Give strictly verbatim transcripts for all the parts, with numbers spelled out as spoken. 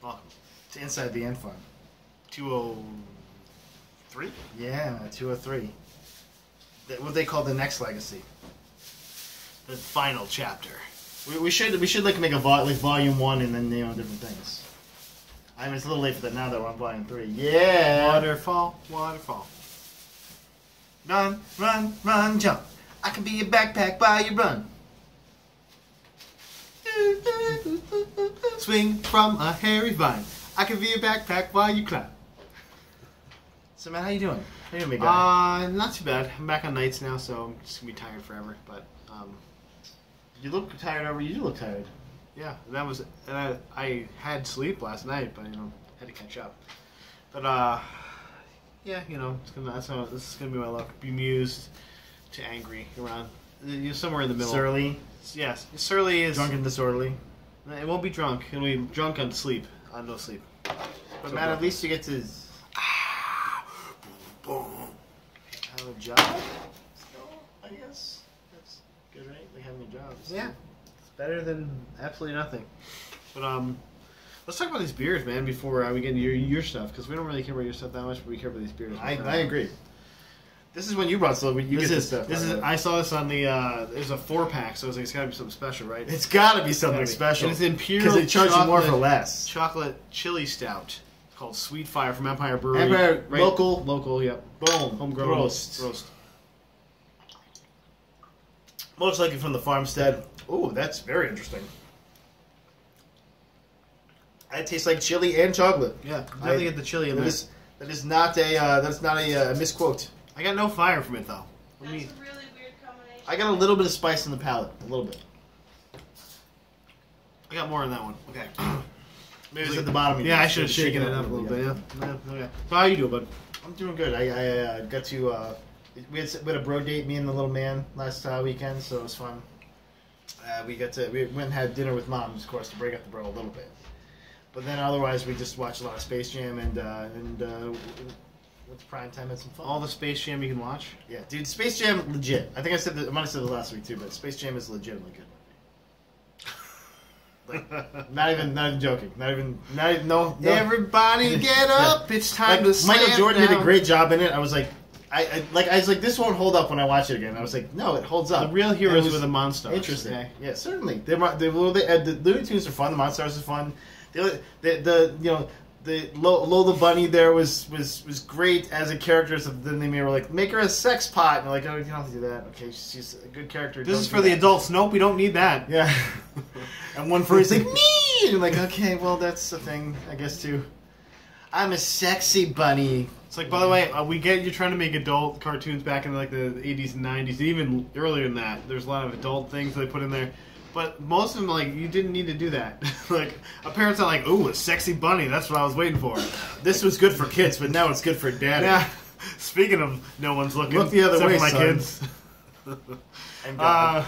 Welcome. To Inside the End Fun. two oh three? Yeah, two oh three. What they call the next legacy. The final chapter. We, we should we should like make a vol like volume one and then name on different things. I mean, it's a little late for that now that we're on volume three. Yeah. Waterfall, waterfall. Run, run, run, jump. I can be your backpack while you run. Swing from a hairy vine. I can be a backpack while you climb. So man, how you doing? How you doing, big guy? Uh, not too bad. I'm back on nights now, so I'm just gonna be tired forever. But um, You look tired over. You do look tired. yeah, that was. And I, I had sleep last night, but you know, had to catch up. But uh, yeah, you know, it's gonna. That's how, this is gonna be my luck. Bemused to angry around. You're somewhere in the middle. Surly. Yes, surly is Drunk and disorderly. It won't be drunk. It'll be drunk on sleep. On no sleep. But So man, bro- at least you get to Boom. have a job. So, I guess that's good, right? Like having a job. Yeah, it's better than absolutely nothing. But um, let's talk about these beers, man. Before uh, we get into your your stuff, because we don't really care about your stuff that much, but we care about these beers. I, I agree. This is when you brought stuff. You This get is this stuff. this by is. the way. I saw this on the. Uh, there's a four pack, so I was like, it's got to be something special, right? It's got to be something Gotta be. special. And it's imperial because they charge you more for chocolate- less. Chocolate chili stout called Sweet Fire from Empire Brewery. Empire, Right- local. local, yep. Boom. Homegrown Roast. roast. Most likely from the farmstead. Ooh, that's very interesting. It tastes like chili and chocolate. Yeah, definitely I- get the chili in That there. is, that is not a uh, that's not a uh, misquote. I got no fire from it though. Let That's me. a really weird combination. I got a little bit of spice in the palate, a little bit. I got more on that one. Okay. Maybe it's at the bottom. Yeah, I should have shaken it up a little bit. Yeah. yeah. Okay. So how you doing, bud? I'm doing good. I, I uh, got to uh, we had we had a bro date, me and the little man last uh, weekend, so it was fun. Uh, we got to we went and had dinner with moms, of course, to break up the bro a little bit. But then otherwise, we just watched a lot of Space Jam and uh, and uh, what's prime time had some fun. All the Space Jam you can watch. Yeah, dude, Space Jam legit. I think I said that, I might have said this last week too, but Space Jam is legitimately good. Like, not even, not even joking. Not even, not even, no. no. Everybody get up! Yeah. It's time Like, to Michael slam Jordan down. did a great job in it. I was like, I, I like, I was like, this won't hold up when I watch it again. I was like, no, it holds up. The real And heroes it was were the Monstars. Interesting. Okay? Yeah, certainly. They, were- they, were- they, uh, the Looney Tunes are fun. The Monstars are fun. The, the, the you know. The Lola Bunny there was, was, was great as a character. So then they were like, make her a sex pot. And they're like, oh, you don't have to do that. Okay, she's, she's a good character. This Don't is do for the that. adults. Nope, we don't need that. Yeah. And one furry's like, me! And you're like, okay, well, that's the thing, I guess, too. I'm a sexy bunny. It's like, by the way, uh, we get you're trying to make adult cartoons back in like the eighties and nineties, even earlier than that. There's a lot of adult things they put in there. But most of them, like, you didn't need to do that. Like, a parent's not like, ooh, a sexy bunny, that's what I was waiting for. This was good for kids, but now it's good for daddy. Yeah. Speaking of no one's looking, Look the other except way, for my son. kids. And Uh,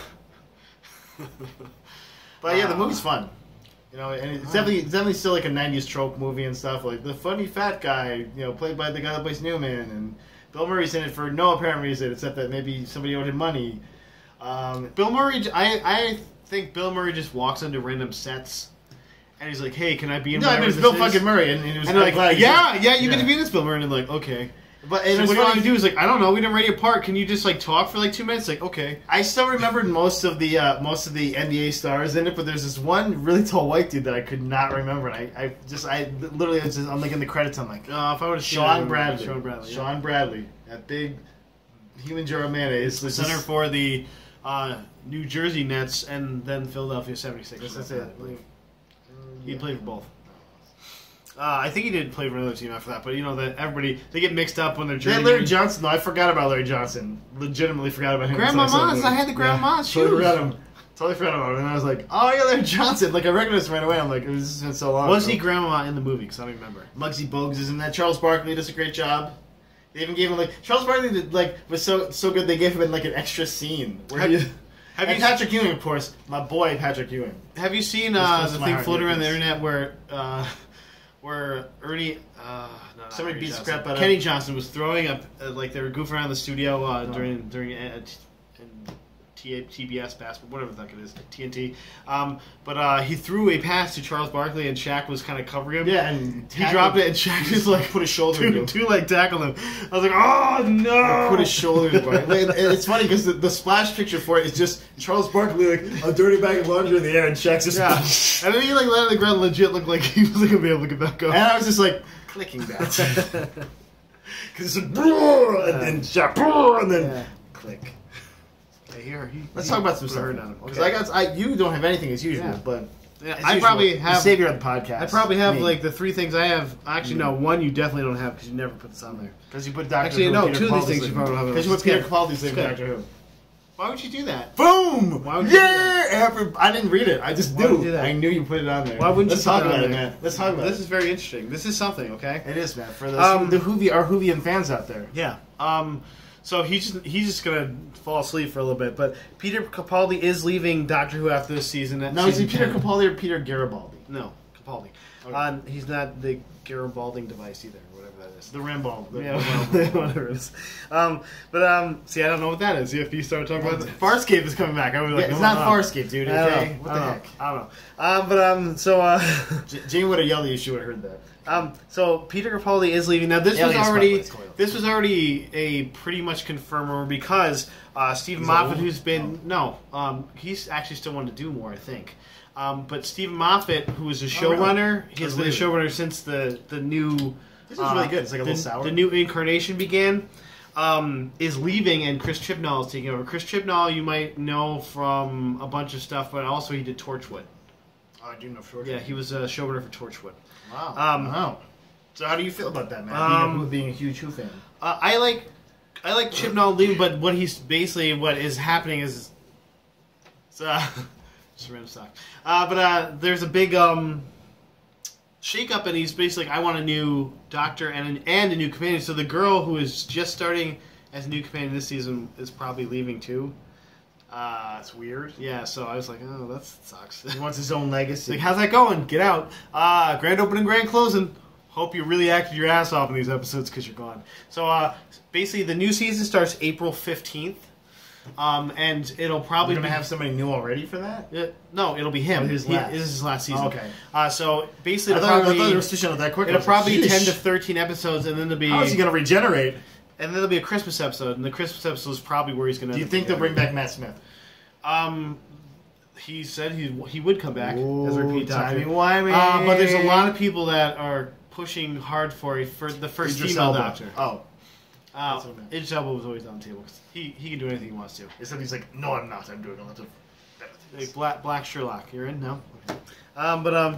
but yeah, the movie's fun. You know, and it's definitely, it's definitely still like a nineties trope movie and stuff. Like the funny fat guy, you know, played by the guy that plays Newman, and Bill Murray's in it for no apparent reason except that maybe somebody owed him money. Um, Bill Murray, I, I think Bill Murray just walks into random sets, and he's like, hey, can I be in no, I whatever mean it's this Bill is? fucking Murray, and, and it was And they're like, like, glad yeah, he's- yeah, you get to be in this, Bill Murray. And they're like, okay. But And it so was what do you want funny. to do? He's like, I don't know, we didn't radio part. Can you just like talk for like two minutes? Like, okay. I still remembered most of the uh, most of the N B A stars in it, but there's this one really tall white dude that I could not remember. And I, I just I literally was just, I'm like in the credits. I'm like, Uh, if I would have Sean Bradley, Sean Bradley, yeah. Sean Bradley, that big human jar of mayonnaise. the This center is- for the uh, New Jersey Nets and then Philadelphia seventy-sixers. That's I it. believe. Mm, He yeah. played for both. Uh, I think he did play for another team after that, but you know that everybody they get mixed up when they're They had journeying. Larry Johnson. No, I forgot about Larry Johnson. Legitimately forgot about him. Grandma until I saw the Moss, movie. I had the Grandma Moss Totally shoes. forgot him. Totally forgot about him. And I was like, oh yeah, Larry Johnson. Like I recognized him right away. I'm like, it was just been so long. Was ago. he Grandma in the movie? Because I don't remember. Muggsy Bogues is in that. Charles Barkley does a great job. They even gave him like Charles Barkley did, like was so so good. They gave him like an extra scene where Have- he. Have and you Patrick Ewing, of course, my boy Patrick Ewing. Have you seen This uh, close the to my thing heart, floating around the yes. internet where uh, where Ernie, uh, no, not Somebody Ernie beats the Johnson. crap out of Kenny him. Johnson was throwing up uh, like they were goofing around the studio uh, Oh. during during uh, t- in T B S pass, but whatever the heck it is, T N T. Um, but uh, he threw a pass to Charles Barkley, and Shaq was kind of covering him. Yeah, and he dropped it, and Shaq just like put his shoulder two, into two like tackled him. I was like, oh no! Put his shoulder into Barkley. It's funny because the, the splash picture for it is just Charles Barkley like a dirty bag of laundry in the air, and Shaq's just yeah. And then he like landed on the ground, legit looked like he wasn't gonna be able to get back up. And I was just like clicking that because it's like and then Shaq and then yeah. click. Here, he, Let's he talk about some stuff because okay. I got I you don't have anything as usual, yeah. but yeah, I usual, probably have the savior of the podcast. I probably have me. like the three things I have. Actually, no, one you definitely don't have because you never put this on there. Because you put Doctor Actually, Who. no, Peter two Capaldi's of these things you probably don't have. Because you put Peter Capaldi's name in Doctor Who. Why would you do that? Boom! Why would you yeah! Every, I didn't read it. I just Why knew. Would you do that? I knew you put it on there. Why wouldn't Let's you talk put it about on it, there? man. Let's talk about this it. This is very interesting. This is something, okay? It is, man. For the um, the Whovian, our Whovian fans out there. Yeah. Um. So he's just, he's just gonna fall asleep for a little bit, but Peter Capaldi is leaving Doctor Who after this season. No, is he Peter Capaldi or Peter Garibaldi? No, Capaldi. Okay. Uh, he's not the Garibalding device either, or whatever that is. The Rambald. The yeah, whatever it is. Um, but um, see, I don't know what that is. If you start talking about it, Farscape is coming back. I was like, yeah, it's not Farscape, dude. Okay, what the I heck? I don't know. Um, but um, so uh, Jane would have yelled at you. She would have heard that. Um, so Peter Capaldi is leaving. Now this yeah, was already this was already a pretty much confirmed rumor because uh, Stephen Moffat, who's been oh. no, um, he's actually still wanted to do more, I think. Um, but Stephen Moffat, who was a showrunner, oh, really? he has been a showrunner since the the new. This is uh, really good. It's like a the, little sour. The new incarnation began. Um, is leaving, and Chris Chibnall is taking over. Chris Chibnall, you might know from a bunch of stuff, but also he did Torchwood. Oh, I do know Torchwood. Yeah, he was a showrunner for Torchwood. Wow. Um, wow. So how do you feel about that, man? Um, being, a, being a huge Who fan. Uh, I like, I like Chibnall leaving, but what he's basically what is happening is, it's, uh, just random stock. Uh, but uh, there's a big um, shake up, and he's basically like, I want a new doctor and an, and a new companion. So the girl who is just starting as a new companion this season is probably leaving too. Uh, That's weird. Yeah, so I was like, oh, that sucks. He wants his own legacy. Like, how's that going? Get out. Uh, grand opening, grand closing. Hope you really acted your ass off in these episodes because you're gone. So, uh, basically, the new season starts April fifteenth. Um, and it'll probably We're gonna be, have somebody new already for that? Uh, no, it'll be him. Oh, his he, last. This is his last season. Oh, okay. Uh, so, basically, I it'll thought, probably, I thought they were switching out that quick. It'll probably be like, ten to thirteen episodes, and then there'll be... How is he going to regenerate? And then there'll be a Christmas episode, and the Christmas episode is probably where he's going to... Do you think they'll bring back Matt Smith? Um, he said he he would come back Ooh, as a repeat doctor. Timey-wimey. Uh, but there's a lot of people that are pushing hard for a, for the first Idris female Elba. doctor. Oh. Uh, Idris Elba was always on the table. He he can do anything he wants to. Except he's like, no, I'm not. I'm doing a lot of better things. Like Black, Black Sherlock. You're in? No? Okay. Um, but, um...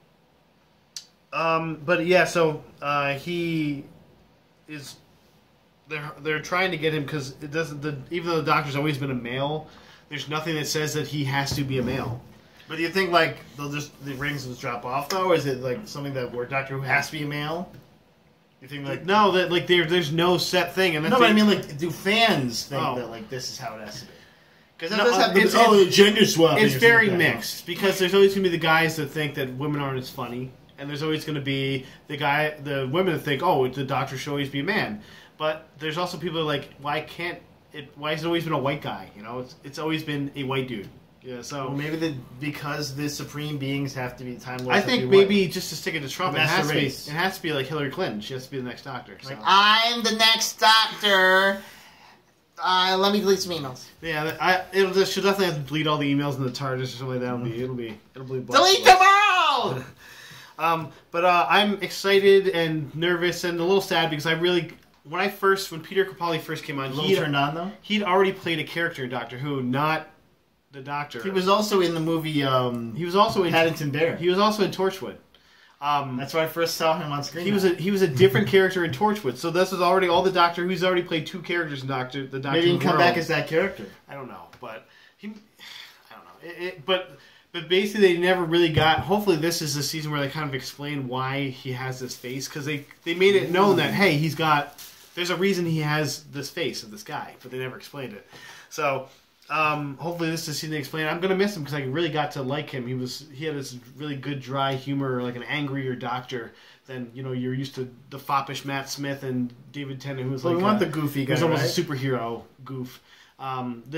Um, but yeah, so, uh, he is... They're they're trying to get him because it doesn't. The, even though the doctor's always been a male, there's nothing that says that he has to be a male. But do you think like they'll just the rings will drop off though, or is it like something that where Doctor Who has to be a male? You think like no, that like there there's no set thing. And no, but I mean like do fans think oh. that like this is how it has to be? Because that no, does have the, it's, oh it's, gender swap. It's very like mixed because there's always gonna be the guys that think that women aren't as funny, and there's always gonna be the guy the women that think oh the doctor should always be a man. But there's also people that are like, why can't it? Why has it always been a white guy? You know, it's it's always been a white dude. Yeah, so well, maybe the because the supreme beings have to be timeless. I think maybe white. Just to stick it to Trump, it has to be it has to be like Hillary Clinton. She has to be the next doctor. So. Like I'm the next doctor. Uh, let me delete some emails. Yeah, I it'll just she'll definitely have to delete all the emails in the TARDIS or something like that. It'll be it'll be it'll be delete them all. um, but uh, I'm excited and nervous and a little sad because I really. When I first, when Peter Capaldi first came on, he turned on though. He'd already played a character in Doctor Who, not the Doctor. He was also in the movie. Um, he was also in Paddington Bear. He was also in Torchwood. Um, That's why I first saw him on screen. He now. was a he was a different character in Torchwood. So this is already all the Doctor. Who's already played two characters in Doctor. The Doctor. Maybe he can come world. back as that character. I don't know, but he. I don't know. It, it, but. But basically, they never really got... Hopefully, this is the season where they kind of explain why he has this face. Because they, they made it known that, hey, he's got... There's a reason he has this face of this guy. But they never explained it. So, um, hopefully, this is the season they explain. I'm going to miss him because I really got to like him. He was he had this really good, dry humor, like an angrier doctor than, you know, you're used to the foppish Matt Smith and David Tennant, who was well, like... we want a, the goofy guy, who's almost right? a superhero goof. Um, this...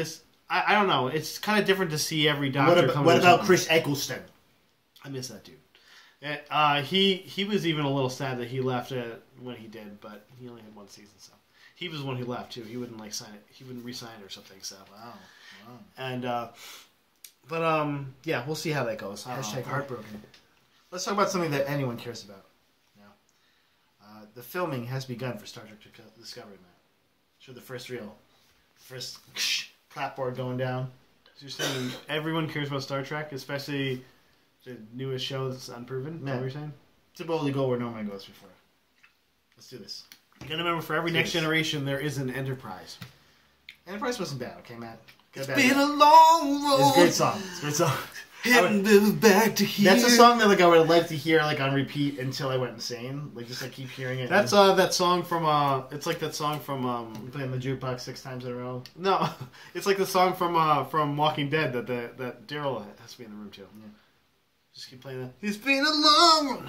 I, I don't know. It's kind of different to see every doctor. What about, what about Chris Eccleston? I miss that dude. Uh, he he was even a little sad that he left it when he did, but he only had one season, so he was the one who left too. He wouldn't like sign it. He wouldn't re-sign or something. So wow, wow. And uh, but um, yeah, we'll see how that goes. Hashtag heartbroken. Let's talk about something that anyone cares about. Now, uh, the filming has begun for Star Trek Discovery, man. Show the first reel, first clapboard going down. So you're saying everyone cares about Star Trek, especially the newest show that's unproven? Yeah. Is that what you're saying? To boldly go where no man goes before. Let's do this. You gotta remember, for every Let's next generation, there is an Enterprise. Enterprise wasn't bad, okay, Matt? It's been a long road. It's a great song. It's a great song. Would, back to here. That's a song that like I would like to hear like on repeat until I went insane. Like just like keep hearing it. That's uh that song from uh it's like that song from um you playing the jukebox six times in a row. No, it's like the song from uh from Walking Dead that the, that Daryl has to be in the room too. Yeah. Just keep playing that. It's been a long road.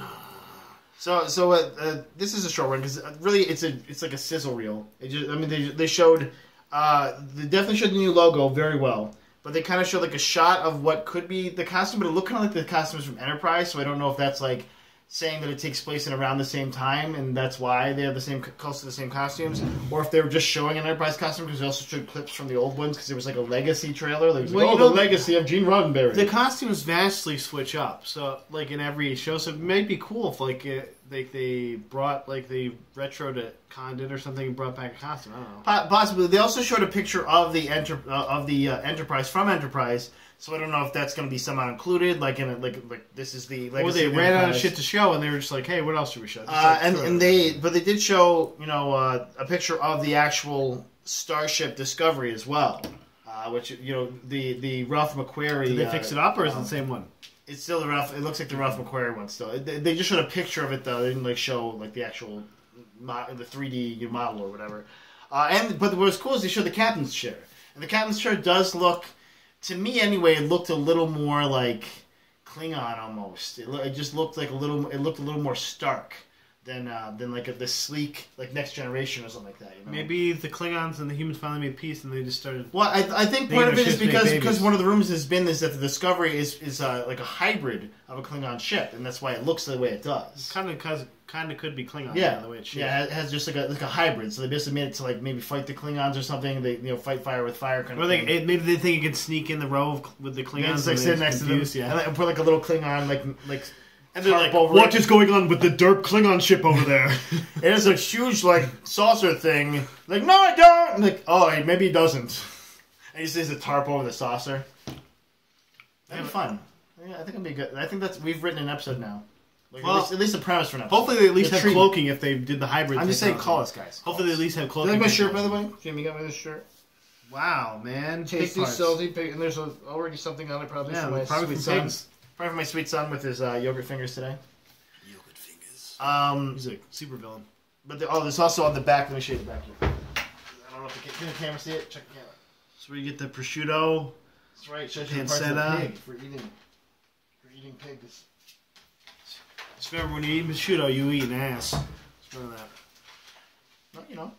So so uh, uh, this is a short one because really it's a it's like a sizzle reel. It just I mean they they showed uh they definitely showed the new logo very well. But they kind of showed like a shot of what could be the costume, but it looked kind of like the costumes from Enterprise. So I don't know if that's like saying that it takes place in around the same time, and that's why they have the same close to the same costumes, or if they were just showing an Enterprise costume because they also showed clips from the old ones because there was like a Legacy trailer. There was like, well, oh, you know, the Legacy of Gene Roddenberry. The costumes vastly switch up, so like in every show. So it might be cool if like it, like they brought like they retroed it, Condit or something, and brought back a costume. I don't know. Possibly. They also showed a picture of the enter uh, of the uh, Enterprise from Enterprise. So I don't know if that's going to be somehow included, like in a, like like this is the Legacy. Or they of ran Enterprise. out of shit to show, and they were just like, "Hey, what else should we show?" Uh, like, and sure. and they but they did show you know uh, a picture of the actual Starship Discovery as well, uh, which you know the the Ralph McQuarrie. Did they uh, fix it up, or is it um, the same one? It's still the Ralph. It looks like the Ralph McQuarrie one still. They, they just showed a picture of it though. They didn't like show like the actual mo- the three D model or whatever. Uh, and but what was cool is they showed the captain's chair, and the captain's chair does look. To me, anyway, it looked a little more like Klingon almost. It, it just looked like a little. It looked a little more stark than uh, than like a, the sleek like Next Generation or something like that. You know? Maybe the Klingons and the humans finally made peace, and they just started. Well, I, I think part of it is because because one of the rumors has been is that the Discovery is is uh, like a hybrid of a Klingon ship, and that's why it looks the way it does. Kind of, cause kind of could be Klingon. Yeah, the way it's yeah, it has just like a like a hybrid. So they basically made it to like maybe fight the Klingons or something. They you know fight fire with fire kind or of. They, thing. it, maybe they think it can sneak in the row of, with the Klingons. Yeah, it's and like sitting next confused, to them, yeah. and put like a little Klingon like like. And they're like, over what it. is going on with the derp Klingon ship over there? It is a huge, like, saucer thing. Like, no, I don't! I'm like, oh, maybe he doesn't. And he says a tarp over the saucer. That'd be fun. Yeah, I think it'd be good. I think that's, we've written an episode now. Like, well, at, least, at least a premise for an episode. Hopefully they at least The have treatment. cloaking if they did the hybrid. I'm just saying, call us, guys. Call Hopefully us. they at least have Do cloaking. you like my shirt, by the way? Jimmy got me this shirt. Wow, man. Tasty, salty, pig, and there's a, already something on it probably yeah, for my probably sweet from son. pigs. Probably for my sweet son with his uh, yogurt fingers today. Yogurt fingers. Um, He's a super villain. But the, oh, there's also on the back. Let me show you the back here. I don't know if the, can the camera see it. Check the camera. So we get the prosciutto. That's right. Shows you parts of the Pancetta. pig for eating. For eating pigs. Just remember, when you eat prosciutto, you eat an ass. Just remember that. Well, you know.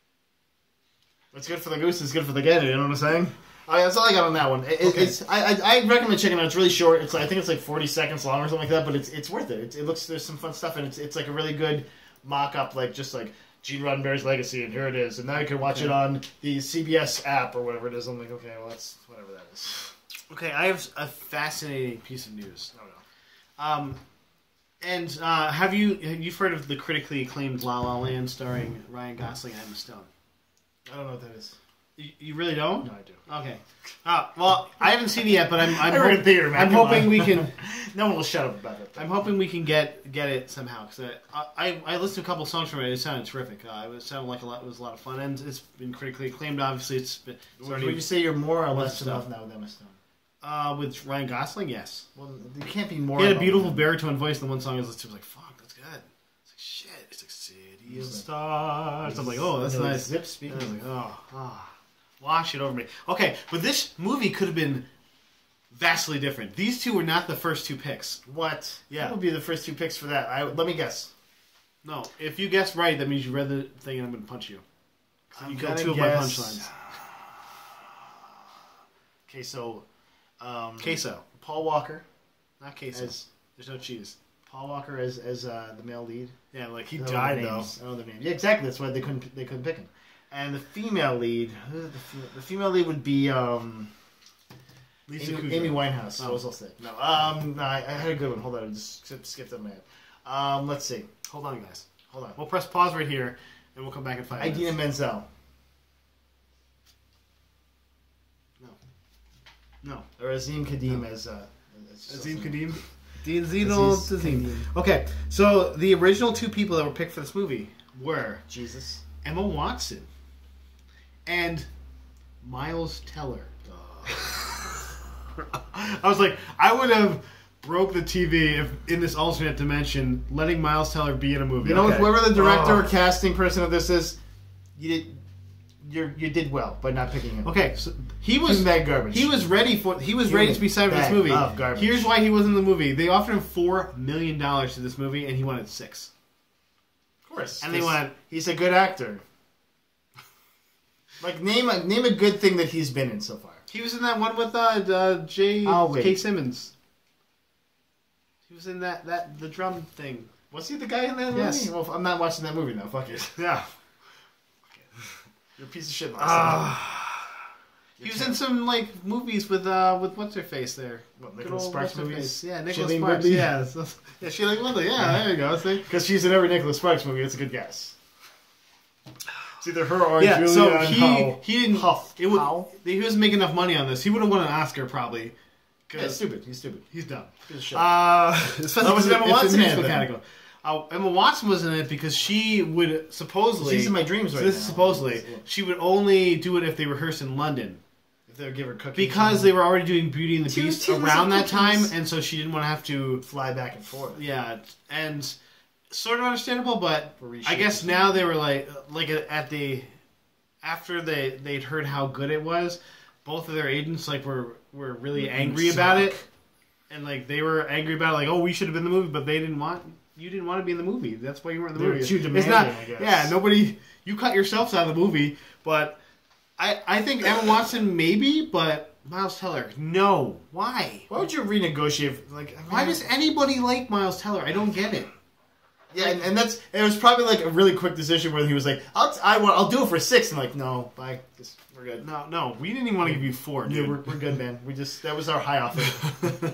What's good for the goose is good for the gander. You know what I'm saying? Oh, yeah, that's all I got on that one. It, Okay. It's I, I I recommend checking it out. It's really short. It's like, I think it's like forty seconds long or something like that. But it's it's worth it. It's, it looks there's some fun stuff and it's it's like a really good mock up, like just like Gene Roddenberry's legacy, and here it is. And now you can watch Okay. it on the C B S app or whatever it is. I'm like, okay, well that's whatever that is. Okay, I have a fascinating piece of news. Oh no. Um, and uh, have you you've heard of the critically acclaimed La La Land starring Ryan Gosling and Emma Stone? I don't know what that is. You, you really don't? No, I do. Okay. Uh, well, I haven't seen it yet, but I'm I'm, I read hop- theater, man. I'm Come hoping on. we can. No one will shut up about it. I'm hoping we can get get it somehow because I, I I listened to a couple songs from it. It sounded terrific. Uh, it sounded like a lot. It was a lot of fun, and it's been critically acclaimed. Obviously, it's been. It's Would already, you say you're more or less in stuff. love now with Emma Stone? uh, with Ryan Gosling, yes. Well, you can't be more. He had in a love beautiful with him. baritone voice. And the one song I was listening to was like, "Fuck, that's good." It's like shit. It's like City of Stars. I'm like, oh, that's And it was nice. Zip speaking. And I was like, oh, oh, wash it over me. Okay, but this movie could have been vastly different. These two were not the first two picks. What? Yeah. What would be the first two picks for that? I, let me guess. No, if you guess right, that means you read the thing and I'm going to punch you. I'm You killed gonna two of my guess- punchlines. Okay, so um, Queso, Paul Walker, not queso. as There's no cheese. Paul Walker as as uh, the male lead. Yeah, like he I don't know died their though. names. I don't know their names. Yeah, exactly. That's why they couldn't they couldn't pick him. And the female lead, who is the, female, the female lead would be um, Lisa Amy, Kudrow. Amy Winehouse. Oh. What was I say? No, um, no, I, I had a good one. Hold on, I just skipped, skipped on my head. Um, let's see. Hold on, guys. Hold on. We'll press pause right here, and we'll come back in five Idina minutes. Menzel. No. No. Or Azim Kadim No. as uh, as Azim something. Kadim. Dean Zeno Aziz Azim. Kadim. Okay, so the original two people that were picked for this movie were Jesus. Emma Watson and Miles Teller. I was like, I would have broke the T V if in this alternate dimension, letting Miles Teller be in a movie. You know, Okay. whoever the director Oh. or casting person of this is, you did you you did well by not picking him. Okay, so he was Human bag garbage. He was ready for. He was Human ready to be signed for this bag movie. of garbage. Here's why he wasn't in the movie. They offered him four million dollars to this movie, and he wanted six. Of course. And they went. He's a good actor. Like name a name a good thing that he's been in so far. He was in that one with uh, uh J. I'll wait. K. Simmons. He was in that that the drum thing. Was he the guy in that Yes. movie? Well, I'm not watching that movie now. Fuck it. Yeah. You're a piece of shit. Uh, he was in some like movies with uh with what's her face there. What, Good Nicholas old Sparks what's her movies? face? Yeah, Nicholas Shailene Sparks. Woodley? Yeah, so, yeah, Shailene Woodley. Yeah, there you go. See? Because she's in every Nicholas Sparks movie. That's a good guess. It's either her or Yeah, Julia so and he Howe. he didn't. Huff. It would, Howe? he was making enough money on this. He would have won an Oscar probably. Yeah, stupid. He's stupid. He's dumb. Piece of shit. Uh, especially was because Emma it's a Watson in it, musical then? category. Uh, Emma Watson was in it because she would supposedly. She's in my dreams so right this now. is supposedly Yeah. she would only do it if they rehearsed in London If they would give her cookies. because they were already doing Beauty and the Two Beast tins of around that cookies. time, and so she didn't want to have to. fly back and forth. Yeah, and sort of understandable, but For reshoots. I guess now they were like like at the after they they'd heard how good it was, both of their agents like were were really angry about it. And like they were angry about it, like, oh, we should have been in the movie, but they didn't want you didn't want to be in the movie. That's why you weren't in the They were movie. too It's demanding, not, I guess. yeah, nobody. You cut yourselves out of the movie, but I I think Emma Watson maybe, but Miles Teller no. Why? Why would you renegotiate? Like, I mean, Why does anybody like Miles Teller? I don't get it. Yeah, and, and that's it was probably like a really quick decision where he was like, "I'll I want I'll do it for six. And like, no, bye, just, we're good. No, no, we didn't even want to give you four, Yeah, dude. we're, we're good, man. We just that was our high offer.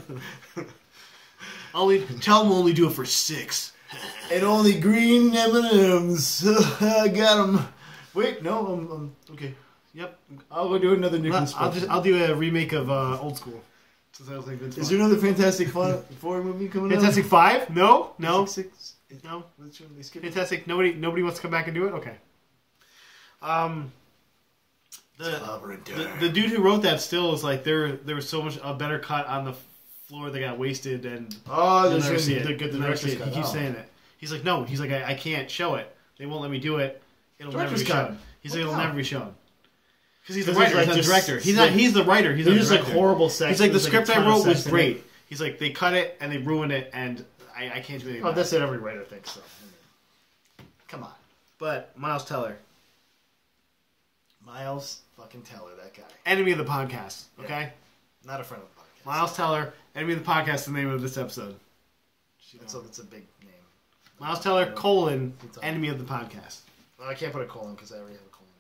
only tell them only do it for six. And only green M and M's. I got them. Wait, no, I'm, I'm okay. Yep. I'll go do another Well, Nicholas. I'll just I'll do a remake of uh, Old School. Since I was like, Vince Is Vaughn. there another Fantastic Four Four movie coming Fantastic Five? No, no, out? Six, six, no. which one they skipped? Fantastic. Nobody, nobody wants to come back and do it. Okay. Um, the, Clever and the dark. the dude who wrote that still is like there. There was so much a better cut on the floor that got wasted, and Oh, you'll there's never gonna see be it. the good You'll never see director's it. cut. He keeps Oh. saying it. He's like, no. He's like, I, I can't show it. They won't let me do it. It'll never Director's be cut. shown. He's What like, it'll the never be shown. Because he's the 'Cause he's writer. like He's not the just- director. He's not. He's the writer. He's not There's the just like director. horrible sex. He's like, the There's, script a I ton of wrote was sex in great. it. He's like, they cut it and they ruined it, and I, I can't do anything. Oh, about that's it. what every writer thinks. So. Come on, But Miles Teller, Miles fucking Teller, that guy. enemy of the podcast. Okay, Not a friend of the podcast. Miles Teller, enemy of the podcast. Is the name of this episode. That's a, that's a big name. Miles Teller colon It's on. enemy of the podcast. Well, I can't put a colon because I already have a colon.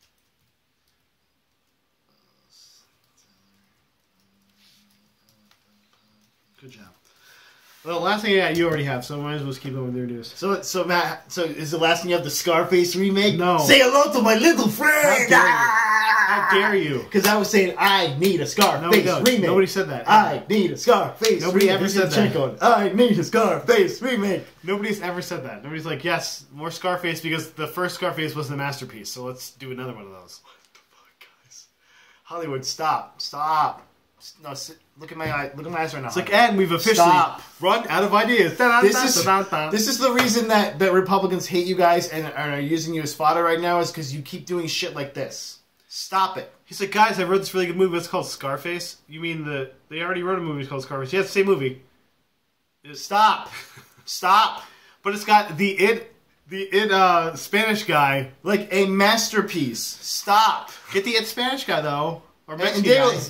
Good job. Well, the last thing I got, you already have, so might as well just keep going with your news. So, so Matt, so is the last thing you have the Scarface remake? No. Say hello to my little friend. How dare you? How dare you? Because I was saying I need a Scarface No, we don't. remake. Nobody said that. I need a Scarface. Nobody remake. ever This said is that. Chico. I need a Scarface remake. Nobody's ever said that. Nobody's like, yes, more Scarface because the first Scarface was a masterpiece. So let's do another one of those. What the fuck, guys? Hollywood, stop, stop. No, sit, look at my eye. Look at my eyes right now. It's like, and we've officially Stop. run out of ideas. This is this is the reason that, that Republicans hate you guys and are using you as fodder right now is because you keep doing shit like this. Stop it. He's like, guys, I wrote this really good movie. It's called Scarface. You mean the... They already wrote a movie called Scarface. Yeah, it's the same movie. Stop. Stop. But it's got the it... The it, uh, Spanish guy. Like a masterpiece. Stop. Get the it Spanish guy, though. Or And Mexican Diego, guy.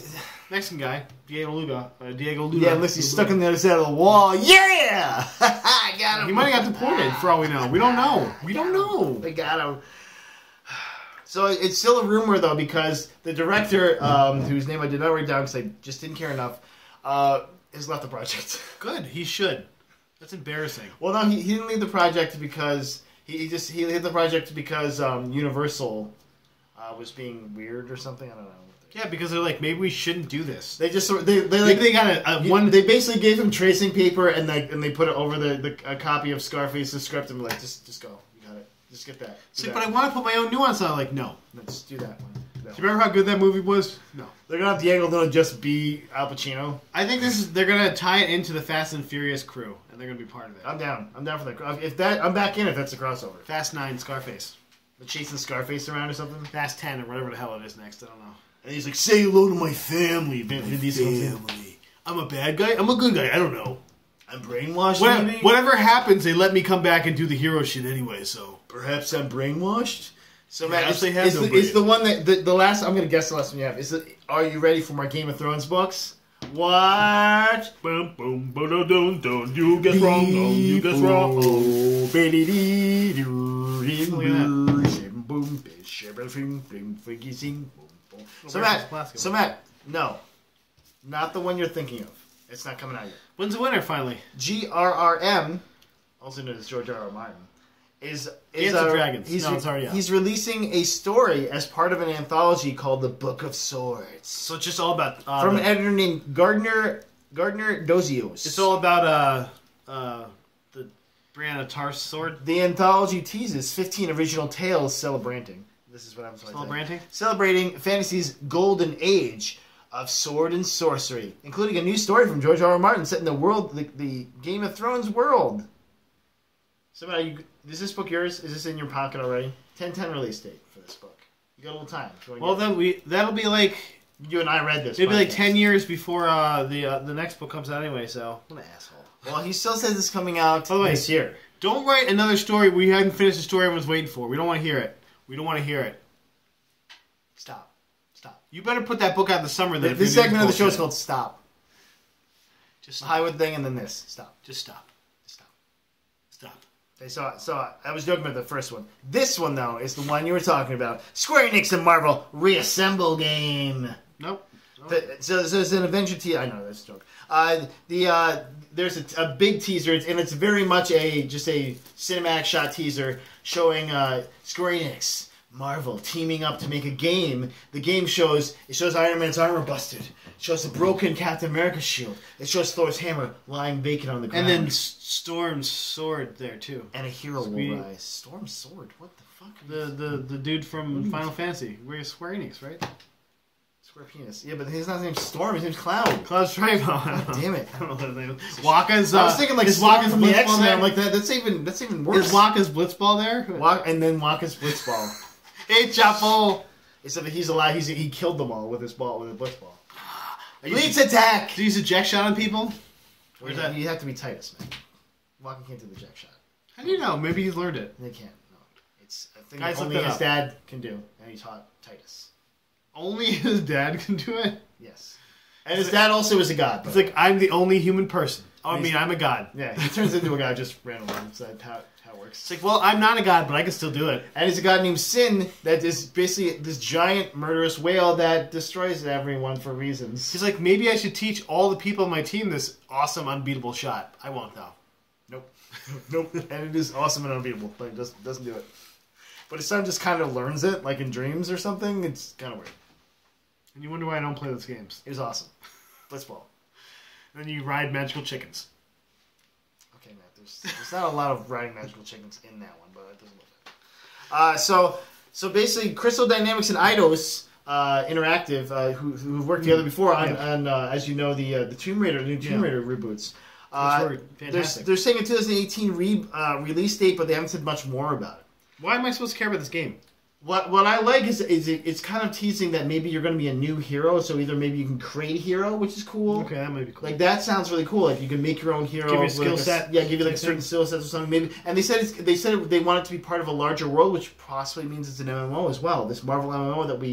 Mexican guy, Diego Luga. Uh, Diego Luna. Yeah, unless he's stuck on the other side of the wall. Yeah! I got him. He might have got deported, for all we know. We don't know. We don't know. They got him. So it's still a rumor, though, because the director, um, whose name I did not write down because I just didn't care enough, uh, has left the project. Good. He should. That's embarrassing. Well, no, he, he didn't leave the project because he, he just he left the project because um, Universal uh, was being weird or something. I don't know. Yeah, because they're like, maybe we shouldn't do this. They just they they like they got a, a one. They basically gave him tracing paper and they and they put it over the, the a copy of Scarface's script and were like, just just go, you got it, just get that. See, but I want to put my own nuance on it. Like, no, no, just do that one. Do you remember how good that movie was? No. They're gonna have Diego Luna just be Al Pacino. I think this is they're gonna tie it into the Fast and Furious crew, and they're gonna be part of it. I'm down. I'm down for that. If that, I'm back in if that's a crossover. Fast Nine, Scarface. They're chasing Scarface around or something. Fast Ten or whatever the hell it is next. I don't know. And he's like, say hello to my family. My family. I'm a bad guy. I'm a good guy. I don't know. I'm brainwashed. What, maybe? Whatever happens, they let me come back and do the hero shit anyway. So perhaps I'm brainwashed. So Matt, Matt, they have is, no the, is the one that the, the last? I'm gonna guess the last one you have. Is it? Are you ready for my Game of Thrones books? What? Boom, boom, boom, boom, boom. You guess wrong. No, you guess wrong. Oh, so Matt, so Matt, no, not the one you're thinking of. It's not coming out yet. When's the winner finally? G R R M, also known as George R R. Martin, is is Dance of uh, Dragons. He's, no, it's already out. He's releasing a story as part of an anthology called The Book of Swords. So it's just all about uh, from the, an editor named Gardner Gardner Dozios. It's all about uh uh the Brianna Tarth sword. The anthology teases fifteen original tales celebrating. This is what I'm celebrating. Celebrating fantasy's golden age of sword and sorcery, including a new story from George R R. Martin set in the world, the, the Game of Thrones world. So, are you, is this book yours? Is this in your pocket already? ten ten release date for this book. You got a little time. Well, then we that'll be like you and I read this. It'll be like ten years before uh, the uh, the next book comes out anyway. So, what an asshole. Well, he still says it's coming out By the way, this year. Don't write another story we haven't finished the story everyone's waiting for. We don't want to hear it. We don't want to hear it. Stop. Stop. You better put that book out in the summer. Then This segment of the show is called Stop. Just stop. Hollywood thing and then this. Stop. Just stop. Stop. Stop. They saw. So I was joking about the first one. This one though is the one you were talking about. Square Enix and Marvel reassemble game. Nope. nope. The, so, so it's an adventure teaser. I know that's a joke. Uh, the uh, there's a, a big teaser, and it's very much a just a cinematic shot teaser showing uh, Square Enix, Marvel teaming up to make a game. The game shows it shows Iron Man's armor busted. It shows a broken Captain America shield. It shows Thor's hammer lying vacant on the ground. And then Storm's sword there too. And a hero Speedy. will rise. Storm's sword. What the fuck? The the the dude from Final Fantasy. We're Square Enix, right? Square penis. Yeah, but his not name's Storm. His name's Cloud. Cloud Stripe. God damn it. I don't know what his name is. Waka's. Uh, I was thinking like is Storm Waka's from the Blitzball X-Men. there? I'm like that. That's even that's even worse. Is Waka's Blitzball there? Waka, and then Waka's Blitzball. Hey, Chapo. Except that he's alive. He's he killed them all with his ball with a Blitzball. Leads attack. Do you use a jack shot on people? Where's that? You have to be Titus, man. Waka can't do the jack shot. How do you know? Maybe he's learned it. They can't. No, it's a thing Guys, that only look that his up. dad can do, and he taught Titus. Only his dad can do it? Yes. And his dad also is a god. It's like, I'm the only human person. Oh, I He's- mean, I'm a god. Yeah, he turns into a god just randomly. That's how, how it works. It's like, well, I'm not a god, but I can still do it. And he's a god named Sin that is basically this giant murderous whale that destroys everyone for reasons. He's like, maybe I should teach all the people on my team this awesome, unbeatable shot. I won't, though. Nope. Nope. And it is awesome and unbeatable, but it just doesn't do it. But his son just kind of learns it, like in dreams or something. It's kind of weird. And you wonder why I don't play those games. It was awesome. Blitzball. And then you ride magical chickens. Okay, Matt. There's there's not a lot of riding magical chickens in that one, but it doesn't look good. Uh, so so basically, Crystal Dynamics and Eidos uh, Interactive, uh, who who've worked together before on, Yeah. on uh, as you know, the uh, the Tomb Raider, new Tomb Yeah. Raider reboots. Uh, were they're, fantastic. they're saying a twenty eighteen re, uh, release date, but they haven't said much more about it. Why am I supposed to care about this game? What what I like is is it, it's kind of teasing that maybe you're going to be a new hero. So either maybe you can create a hero, which is cool. Okay, that might be cool. Like that sounds really cool. Like you can make your own hero. Give you a with skill like set. Yeah, give you like certain skill sets or something. Maybe. And they said it's, they said they want it to be part of a larger world, which possibly means it's an M M O as well. This Marvel M M O that we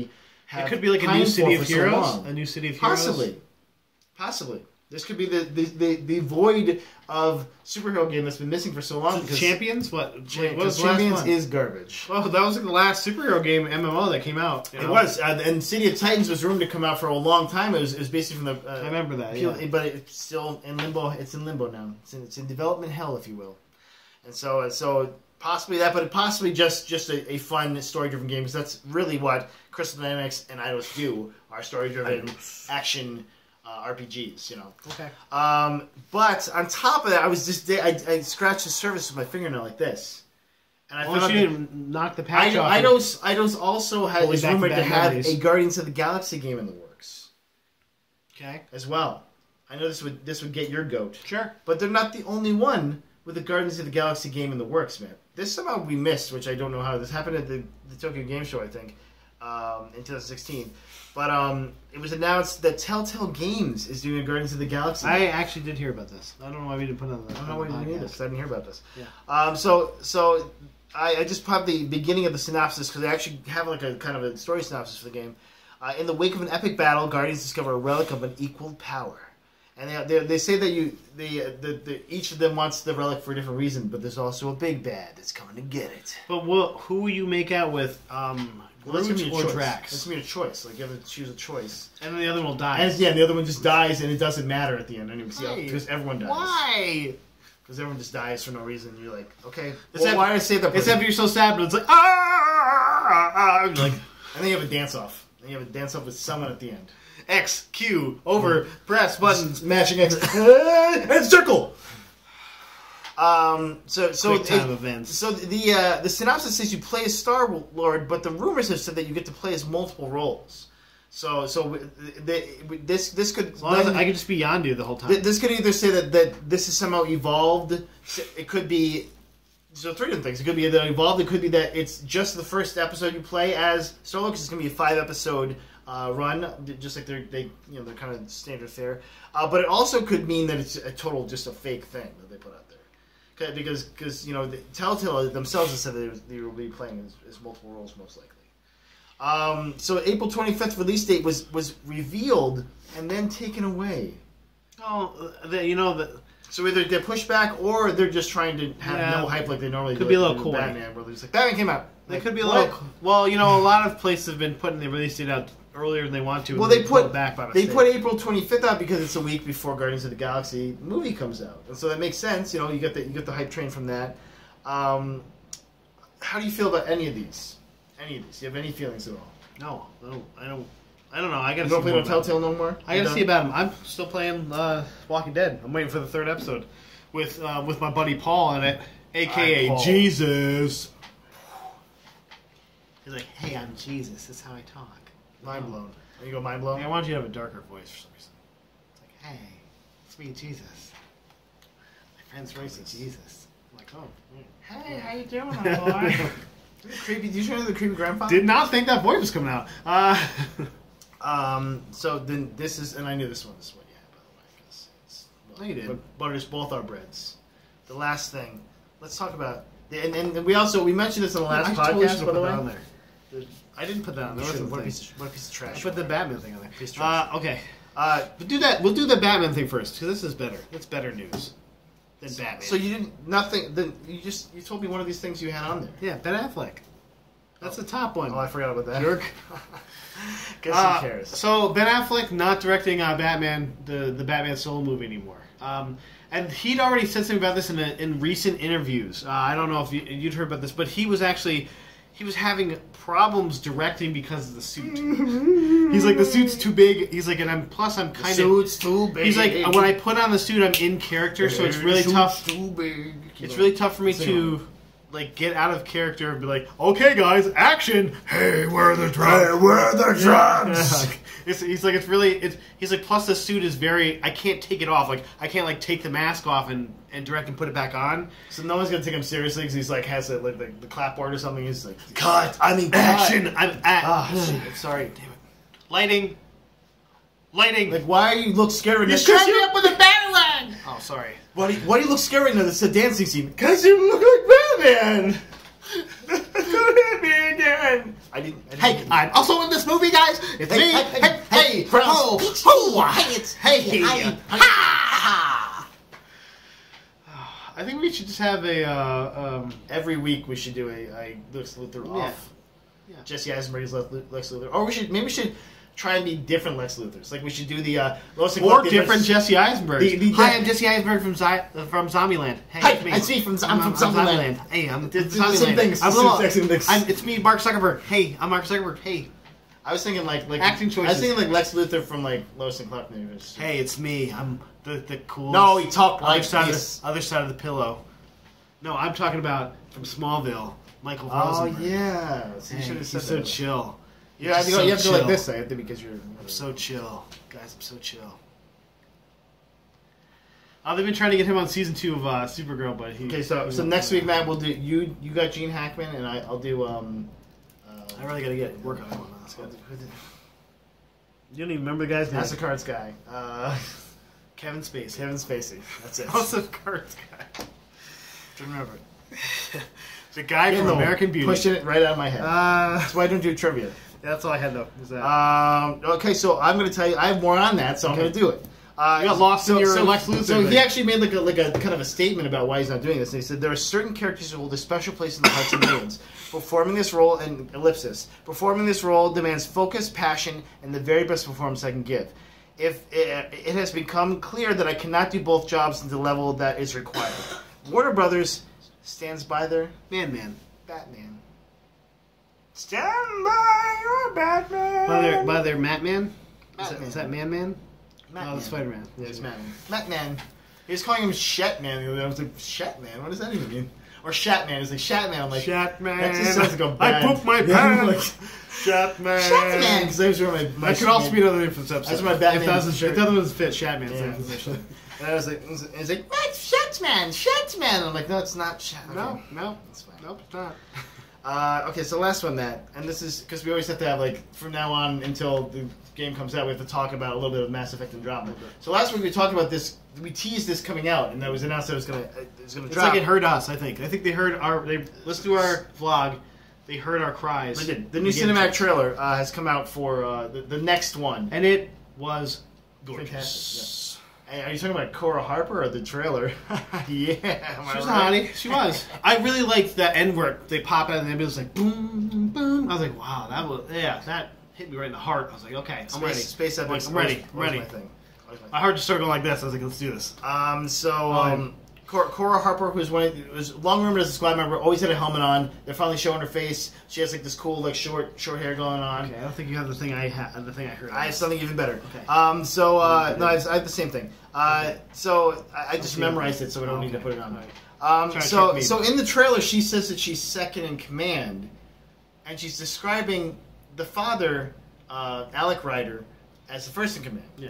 have It could be like a new pined City for of for so Heroes. long. A new City of Heroes. Possibly, possibly. This could be the the, the, the void of superhero game that's been missing for so long. Because Champions? What? Wait, what was the Champions last one? is garbage. Well, that was like the last superhero game M M O that came out. you It know? was, uh, and City of Titans was rumored to come out for a long time. It was, it was basically from the. Uh, I remember that, P L- yeah. But it's still in limbo. It's in limbo now. It's in, it's in development hell, if you will. And so, uh, so possibly that, but possibly just just a, a fun story-driven game, because that's really what Crystal Dynamics and Eidos do: are story-driven action uh, R P Gs. You know. Okay. Um, but on top of that, I was just I, I scratched the surface with my fingernail like this, and I Well, found she that didn't knock the patch I, off. Eidos Eidos also had Holy is back to rumored to back have memories. a Guardians of the Galaxy game in the works Okay. as well. I know this would this would get your goat, Sure. but they're not the only one with the Guardians of the Galaxy game in the works, man. This somehow we missed, which I don't know how. This happened at the, the Tokyo Game Show, I think, um, in twenty sixteen. But um, it was announced that Telltale Games is doing a Guardians of the Galaxy I game. actually did hear about this. I don't know why we didn't put it on the I don't know why you didn't hear this, 'cause I didn't hear about this. Yeah. Um, so so I, I just popped the beginning of the synopsis, because I actually have like a kind of a story synopsis for the game. Uh, in the wake of an epic battle, Guardians discover a relic of unequaled power. And they, they, they say that you they, the, the, each of them wants the relic for a different reason, but there's also a big bad that's coming to get it. But will, who will you make out with? Um, Well, that's Groot gonna be a or choice. Drax? That's gonna be a choice. Like you have to choose a choice. And then the other one will die. And yeah, the other one just dies, and it doesn't matter at the end anyway, Why? because everyone dies. Why? Because everyone just dies for no reason. You're like, okay, It's well, that- why did I say that? Except you're so sad, but it's like ah, you're like And then you have a dance off. And you have a dance off with someone at the end. X Q over press buttons. Mashing X and circle. Um. So so Quick time it- events. So the uh, the synopsis says you play as Star Lord, but the rumors have said that you get to play as multiple roles. So so they, this this could As long as I could just be Yondu the whole time. Th- This could either say that, that this is somehow evolved. It could be so three different things. It could be that evolved. It could be that it's just the first episode you play as Star-Lord, because it's going to be a five episode uh, run, just like they're they you know they're kind of standard fare. Uh, but it also could mean that it's a total just a fake thing that they put out there. 'Kay, Because because you know the Telltale themselves have said that they, was, they will be playing as, as multiple roles most likely. Um, so April twenty-fifth release date was was revealed and then taken away. Oh, the, you know the. So either they're pushed back or they're just trying to have Yeah. no hype like they normally Could do. be a like little they do with coy. Batman, where they're just like, Batman came out. They Like, could be a what? little. Well, you know, a lot of places have been putting the release date out earlier than they want to. Well, and they pull put it back by they mistake. put April twenty-fifth out because it's a week before Guardians of the Galaxy movie comes out, and so that makes sense. You know, you get the you get the hype train from that. Um, how do you feel about any of these? Any of these? Do you have any feelings at all? No, I don't. I don't. I don't know. I gotta You see don't play more no about it. Telltale no more. I You gotta done? see about him. I'm still playing uh, Walking Dead. I'm waiting for the third episode with uh, with my buddy Paul in it, aka Hi, Paul. Jesus. He's like, "Hey, I'm Jesus. That's how I talk." Mind blown. Are you go mind blown? I want you to have a darker voice for some reason. It's like, "Hey, it's me, Jesus. My friend's raised to Jesus." I'm like, "Oh, mm. Hey, how you doing, my boy? Creepy. Did you show me the creepy grandfather? did not think that voice was coming out." Uh, Um. So then this is, and I knew this one. This is what you had, by the way. 'Cause it's, well, No, you didn't. But butters both our breads. The last thing. Let's talk about. And, and we also we mentioned this in the last I podcast, totally should've by the put way. that on there. I didn't put that on there. What, That's the what, a thing. piece of, what a piece of trash. I put the Batman thing on there. Piece of trash. Uh, okay. Uh, But do that. We'll do the Batman thing first because this is better. That's better news than Batman. so you didn't nothing. Then you just you told me one of these things you had on there. yeah, Ben Affleck. That's the top one. Oh, I forgot about that. Jerk. Guess Uh, who cares? So Ben Affleck not directing uh, Batman, the the Batman solo movie anymore. Um, and he'd already said something about this in a, in recent interviews. Uh, I don't know if you, you'd heard about this, but he was actually he was having problems directing because of the suit. He's like, the suit's too big. He's like, and I'm plus I'm kind of Suit's too big. He's like, when I put on the suit, I'm in character, so it's really Suit's tough. Too big. It's really tough for me Sing to along. like get out of character and be like, okay, guys, action! Hey, where are the drums? Hey, where are the drums? it's, he's like, it's really, it's, he's like, plus the suit is very, I can't take it off. Like, I can't like take the mask off and, and direct and put it back on. So no one's gonna take him seriously because he's like has a, like the, the clapboard or something. He's like, cut. I mean, Action! cut. I'm at. Ah, shit. Sorry, damn it. Lighting. Lighting. Like, why you look scary? You Because shut you me up with a battle oh, sorry. Why do you, why do you look scary now? It's a dancing scene. Because you look like Batman. Don't hit me again. I didn't. I didn't Hey, I'm also in this movie, guys. It's Hey, me. hey, Hey, hey, hey, hey, from oh, Peach oh, Tea. hey, it's hey, hey, ha, I- ha. I think we should just have a uh, um, Every week we should do a, a Lex Luthor Yeah. off. Yeah. Jesse Eisenberg's Lex Lex Luthor, or we should maybe we should try and be different Lex Luthors. Like we should do the uh, Lois and or Clark different Jesse Eisenberg. The- the- Hi, I'm Jesse Eisenberg from Zi- uh, from Zombieland. Hey, Hi, it's me. it's me from- I'm from Zombieland. Hey, I'm It's- from it's the same Zombieland. thing, it's I'm the little- same thing. I'm, it's me, Mark Zuckerberg. Hey, I'm Mark Zuckerberg. Hey, I was thinking like like Acting I choices. was thinking like Lex Luthor from like Lois and Clark universe. hey, it's me. I'm the the cool. No, he talked other like side this. Of the, other side of the pillow. No, I'm talking about from Smallville, Michael Oh Rosenberg. yeah, so you Hey, should have he's said so that. chill. You have to He's go. so You have to go like chill. this. I have to because you're. I'm so chill, guys. I'm so chill. Uh, they've been trying to get him on season two of uh, Supergirl, but he. Okay, so he so won't next do week, it. Matt, we'll do you. You got Gene Hackman, and I, I'll do. um uh, I really gotta get work on that one. Let's go. You don't even remember the guy's name? House of Cards guy. Uh, Kevin Spacey. Kevin Spacey. That's it. House of Cards guy. Don't remember it. The guy Yeah, from no, American Beauty. Pushing it right out of my head. Uh, That's why I don't do trivia. that's all I had though. Was that? Um, okay, so I'm going to tell you. I have more on that, so I'm Okay. going to do it. Uh, You got lost in your so, Lex Luthor So he thing. actually made like a like a kind of a statement about why he's not doing this. And he said there are certain characters who hold a special place in the hearts of millions. Performing this role and ellipsis. Performing this role demands focus, passion, and the very best performance I can give. If it, it has become clear that I cannot do both jobs to the level that is required. Warner Brothers stands by their Man, man. Batman. Stand by your Batman. By their by their Matt Man. Is that, Matman. is that Man Man? Matt Oh, that's Spider Man. Yeah, it's Matt Man. Matt Man. He was calling him Shet Man the other day. I was like, Shet Man? What does that even mean? Or Shat Man. It's like Shat Man. I'm like, Shat Man. that just sounds like a I bad. pooped my Yeah, I'm pants. Shat Man. Shat Man. Because those were my. my That could also be another name for this episode. That's my Batman If that doesn't, shirt. if that doesn't fit, Shat Man's Yeah. name position. And I was like, it's like, Matt Shet Man. Shet Man. I'm like, no, it's not Shat. Okay. No, no, It's fine. nope, it's not. Uh, okay, so last one, Matt, and this is because we always have to have like from now on until the game comes out, we have to talk about a little bit of Mass Effect and drama. So last week we talked about this, we teased this coming out, and that was announced that it was gonna it was gonna It's drop. like it heard us. I think. I think they heard our. They listened to our vlog. They heard our cries. They did. The new We gave it cinematic to- trailer uh, has come out for uh, the, the next one. and it was gorgeous. Fantastic, And are you talking about Cora Harper or the trailer? Yeah, am I She was a right? hottie. She was. I really liked that end where they pop out and the ambulance like boom, boom. I was like, wow, that was yeah, that hit me right in the heart. I was like, okay, I'm Space, ready. Space I'm Epics. I'm ready. always- I'm always ready. My thing. Always my My heart just started going like this. I was like, let's do this. thing. Um. So Oh, um. Cora, Cora Harper, who's one of, was long rumored as a squad member, always had a helmet on. They're finally showing her face. She has like this cool, like short, short hair going on. Okay, I don't think you have the thing I had. The thing I heard. I have something even better. Okay. Um. So uh, Okay. no, I I have the same thing. Uh. Okay. So I, I just Okay. memorized it, so we don't need to Okay. put it on. All right. Um. Try to So trick me. so in the trailer, she says that she's second in command, and she's describing the father, uh, Alec Ryder, as the first in command. Yeah.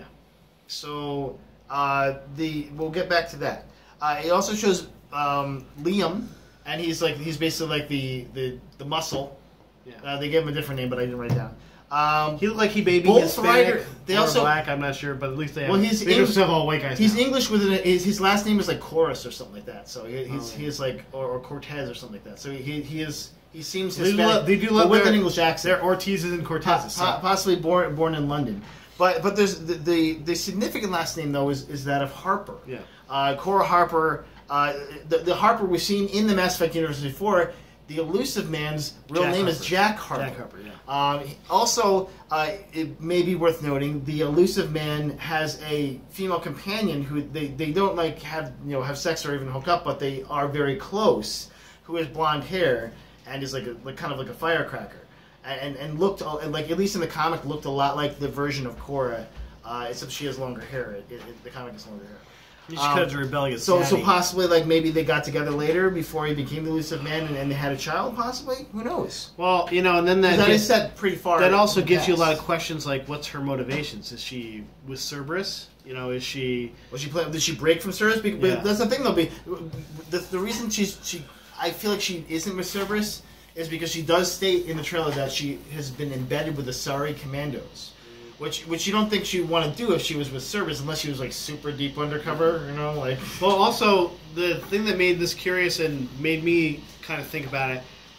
So uh, the we'll get back to that. Uh, it also shows um, Liam, and he's like he's basically like the the, the muscle. Yeah. Uh, they gave him a different name, but I didn't write it down. Um, He looked like he baby Both Hispanic Ryder- they or also- black. I'm not sure, but at least they have. Well, he's they Eng- just have all white guys. he's now. English with an, his, his last name is like Chorus or something like that. So he, he's Oh, he is like or, or Cortez or something like that. So he he is he seems They do Hispanic, love, they do but love with their, an English accent. They're Ortizes and Po- Cortezes. po- So. possibly born born in London. But but there's the, the the significant last name though is, is that of Harper. Yeah. Uh, Cora Harper, uh, the the Harper we've seen in the Mass Effect universe before. The Illusive Man's real Jack name is Harper. Jack Harper. Jack Harper, yeah. Um, also, uh, it may be worth noting the Illusive Man has a female companion who they, they don't like have you know have sex or even hook up, but they are very close. Who has blonde hair and is like a, like kind of like a firecracker, and and looked and like at least in the comic looked a lot like the version of Cora, uh, except she has longer hair. It, it, it, the comic has longer hair. You should cut it to rebellious. So, so daddy. possibly, like maybe they got together later before he became the Illusive Man, and, and they had a child. Possibly, who knows? Well, you know, and then that That gets, is set pretty far. that also in the gives you a lot of past. questions like, what's her motivations? Is she with Cerberus? You know, is she? Was she play, did she break from Cerberus? Because, Yeah. But that's the thing, though. Be the, the reason she's she, I feel like she isn't with Cerberus is because she does state in the trailer that she has been embedded with the Sari Commandos. Which, which you don't think she'd want to do if she was with Cerberus, unless she was like super deep undercover, you know, like. Well, also the thing that made this curious and made me kind of think about it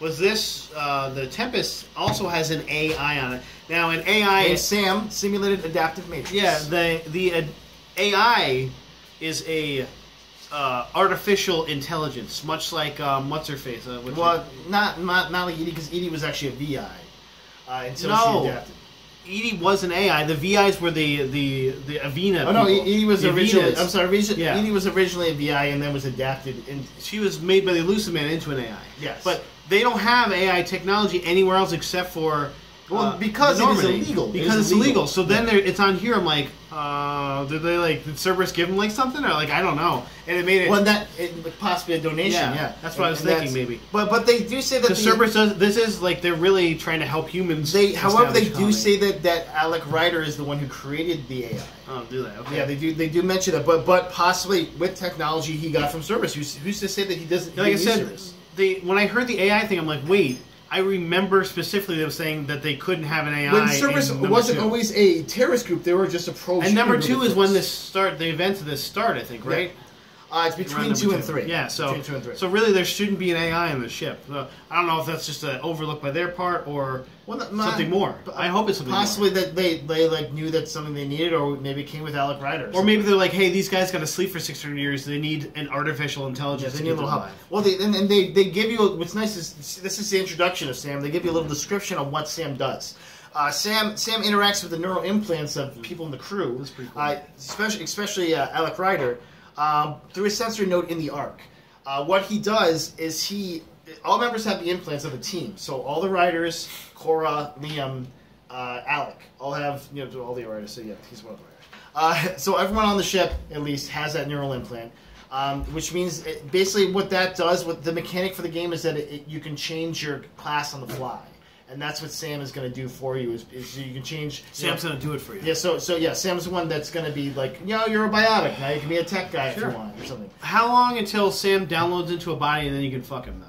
was this uh, the Tempest also has an A I on it. Now, an A I and Sam simulated adaptive matrix. Yeah, the the uh, A I is a uh, artificial intelligence, much like um, what's her face. Uh, what's well, her... not not not like Edie, because Edie was actually a V I uh, until no. she adapted. Edie was an A I. The V Is were the the the Avena. Oh no, people. Edie was the originally. Avenas. I'm sorry, originally, yeah. Edie was originally a V I and then was adapted. In, she was made by the Illusive Man into an A I. Yes, but they don't have A I technology anywhere else except for. Well, uh, because it is illegal. Because it it's illegal. illegal. So then yeah. it's on here. I'm like, uh, did they like? Did Cerberus give him like something, or like I don't know? And it made it. Well, that it, possibly a donation. Yeah, yeah. that's what and, I was thinking. Maybe. But but they do say that the Cerberus does. This is like they're really trying to help humans. They, however, they do colony. say that that Alec Ryder is the one who created the A I. Oh, do that? Okay. Yeah, they do. They do mention that, but but possibly with technology he got from Cerberus. Who's, who's to say that he doesn't? Like I said, Cerberus? the when I heard the A I thing, I'm like, wait. I remember specifically them saying that they couldn't have an A I. When Cerberus wasn't two. always a terrorist group; they were just a pro. And number two is when this start, the events of this start, I think, right? Yeah. Uh, it's between two, two and three. Yeah, so two and three. so really there shouldn't be an A I on the ship. So I don't know if that's just an overlook by their part or well, not, something more. I hope it's something possibly more. that they they like knew that's something they needed, or maybe it came with Alec Ryder. Or, or maybe they're like, hey, these guys got to sleep for six hundred years. They need an artificial intelligence. Yeah, they to need a keep little them help. alive. Well, they, and, and they they give you what's nice is this is the introduction of Sam. They give you a little description of what Sam does. Uh, Sam Sam interacts with the neural implants of people in the crew, That's pretty cool. uh, especially especially uh, Alec Ryder, um, through a sensory node in the Ark. Uh, what he does is he all members have the implants of the team. So all the riders, Cora, Liam, uh, Alec, all have you know all the riders. So yeah, he's one of the riders. Uh, so everyone on the ship at least has that neural implant. Um, which means it, basically what that does, what the mechanic for the game is that it, it, you can change your class on the fly. And that's what Sam is going to do for you. Is, is you can change. Sam's you know, going to do it for you. Yeah. So so yeah, Sam's the one that's going to be like, you know, you're a biotic now. You can be a tech guy Sure. if you want or something. How long until Sam downloads into a body and then you can fuck him though?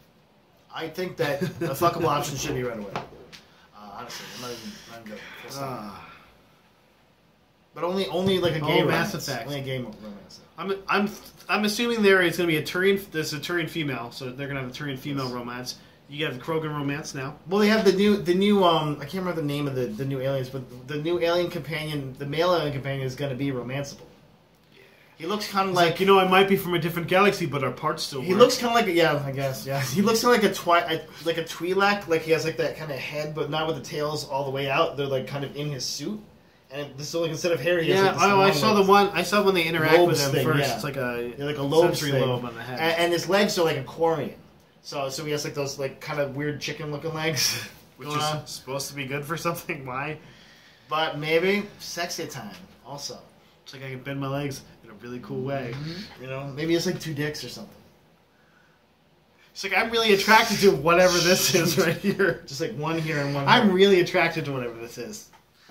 I think that a fuckable option should be right away. Uh, honestly, I'm not even. I'm good. Uh, but only only like a oh, gay Mass romance. Effect. Only a gay romance. I'm I'm I'm assuming there is going to be a Turian. This is a Turian female, so they're going to have a Turian female Yes. romance. You got the Krogan romance now. Well, they have the new the new um I can't remember the name of the, the new aliens, but the new alien companion, the male alien companion, is going to be romanceable. He looks kind of Like, like you know, I might be from a different galaxy, but our parts still. he work. looks kind of like a, yeah, I guess yeah. He looks kind of like a twi like a Twi'lek, like he has like that kind of head, but not with the tails all the way out. They're like kind of in his suit, and so like instead of hair, he has Yeah, like this oh, I long, saw like, the one. I saw when they interact with lobes him thing, first. yeah. It's like a yeah, like a lobe sensory thing. lobe on the head, and, and his legs are like aquarian. So so he has like those like kind of weird chicken looking legs, which going is on. supposed to be good for something. Why? But maybe sexy time also. It's like I can bend my legs in a really cool way. You know, maybe it's like two dicks or something. It's like I'm really attracted to whatever this is right here. Just like one here and one I'm here. really attracted to whatever this is.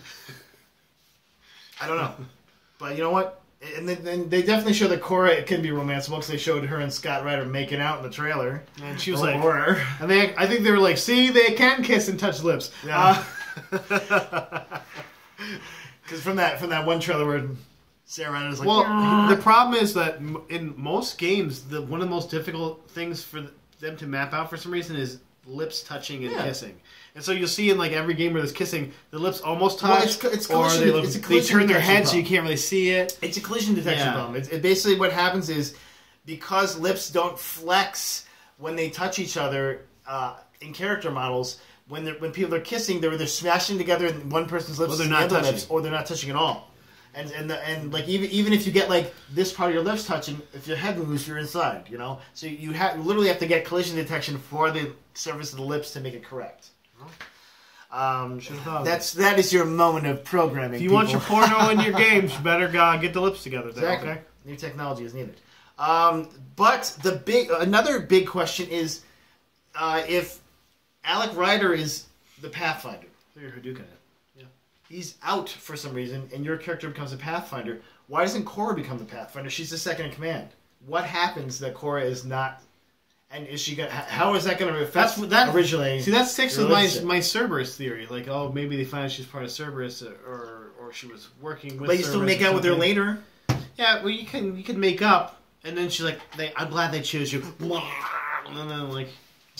I don't know. But you know what? And then, then they definitely show that Cora it can be romanceable because they showed her and Scott Ryder making out in the trailer. And she was Or- like, or- and they, I think they were like, see, they can kiss and touch lips. Yeah. Uh, Because from that from that one trailer where Sarah Ryder's like, well, "Argh." the problem is that m- in most games, the one of the most difficult things for them to map out for some reason is lips touching and Yeah. kissing. And so you'll see in like every game where there's kissing, the lips almost touch, Well, it's co- it's or collision- they, look, it's a they collision turn their detection head so you problem. can't really see it. It's a collision detection Yeah. problem. It's, it basically what happens is because lips don't flex when they touch each other uh, in character models. When they're, when people are kissing, they're they're smashing together in one person's lips, Or they're and not the other touching. lips, or they're not touching at all. And and the, and like even even if you get like this part of your lips touching, if your head moves, you're inside. You know, so you have you literally have to get collision detection for the surface of the lips to make it correct. Um, Should've thought of that's that is your moment of programming. If you want your people. porno in your games, you better uh, get the lips together. Then, Exactly. okay. New technology is needed. Um, but the big another big question is uh, if Alec Ryder is the Pathfinder. Figure Hadouken it. Yeah. He's out for some reason, and your character becomes a Pathfinder. Why doesn't Cora become the Pathfinder? She's the second in command. What happens that Cora is not? And is she gonna? How is that going to affect? That's that originally. See, that sticks with your my relationship? my Cerberus theory. Like, oh, maybe they find she's part of Cerberus, or or she was working with. But you still Cerberus make or out with her something. later. Yeah, well, you can you can make up, and then she's like, they, "I'm glad they chose you," and then like,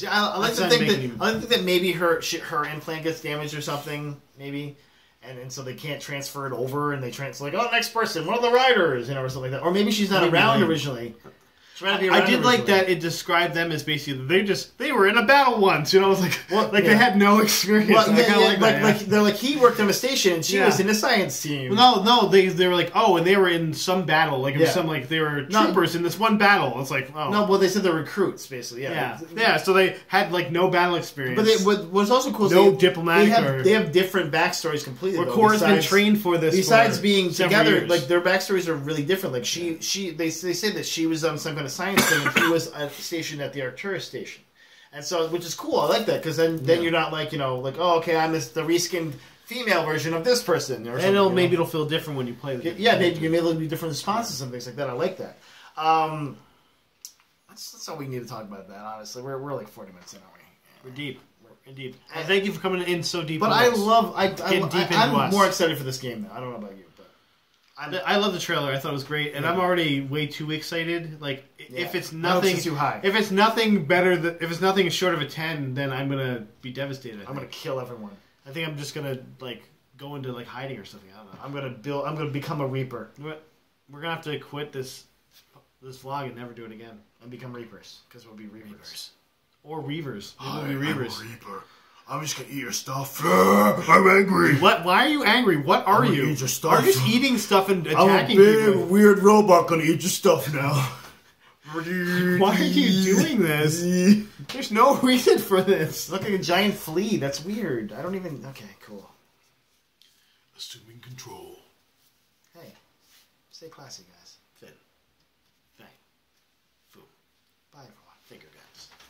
I, I like That's to think not that making- I like to think that maybe her she, her implant gets damaged or something, maybe, and, and so they can't transfer it over, and they transfer like, oh, next person, one of the riders, you know, or something like that, or maybe she's not Maybe around lame. originally. She might not be I around did like originally. that it described them as basically they just they were in a battle once, you know, it was like Well, like yeah. they had no experience. Well, I yeah, kinda yeah, like like, that. like yeah. they're like he worked on a station and she Yeah. was in a science team. No, no, they they were like, oh, and they were in some battle, like it was Yeah. some like they were No. troopers in this one battle. It's like, oh, No, well, they said they're recruits, basically. Yeah, yeah, yeah. So they had like no battle experience. But they, what, what's also cool is No they, diplomatic they have or- they have different backstories completely. Or though, Cora's been besides- trained for this. Besides for being several together, years. like their backstories are really different. Like she, she, they they say that she was on some kind of science thing, and he was at stationed at the Arcturus station, and so which is cool. I like that because then then Yeah. you're not like you know like oh okay I'm this, the reskinned female version of this person or and something. it'll, you know? maybe it'll feel different when you play. The yeah maybe you may able to do different responses and things like that. I like that. Um, that's that's all we need to talk about that. Honestly, we're we're like forty minutes in, aren't we? We're deep. We're deep. And thank you for coming in so deep. But with I us. love I, I, Getting deep I into I'm us. more excited for this game now. I don't know about you, but I'm, I love the trailer. I thought it was great, and Yeah. I'm already way too excited. Like, Yeah. if it's My hopes nothing is too high. if it's nothing better than if it's nothing short of a ten, then I'm gonna be devastated. I I'm gonna think. kill everyone. I think I'm just gonna like go into like hiding or something. I don't know. I'm gonna build. I'm gonna become a reaper We're we're gonna have to quit this this vlog and never do it again. and become reapers because we'll be reapers. Or Reavers. Maybe we'll Hi, be I'm a Reavers. Reaper. I'm just gonna eat your stuff. I'm angry. What? Why are you angry? What are I'm gonna you? eat your stuff. Are you just eating stuff and I'm a attacking big people? weird robot gonna eat your stuff now. Why are you doing this? There's no reason for this. Look like a giant flea. That's weird. I don't even. Okay, cool. Assuming control. Hey, stay classy, guys. Finn. Fang. Fum. Bye, everyone. Finger guys.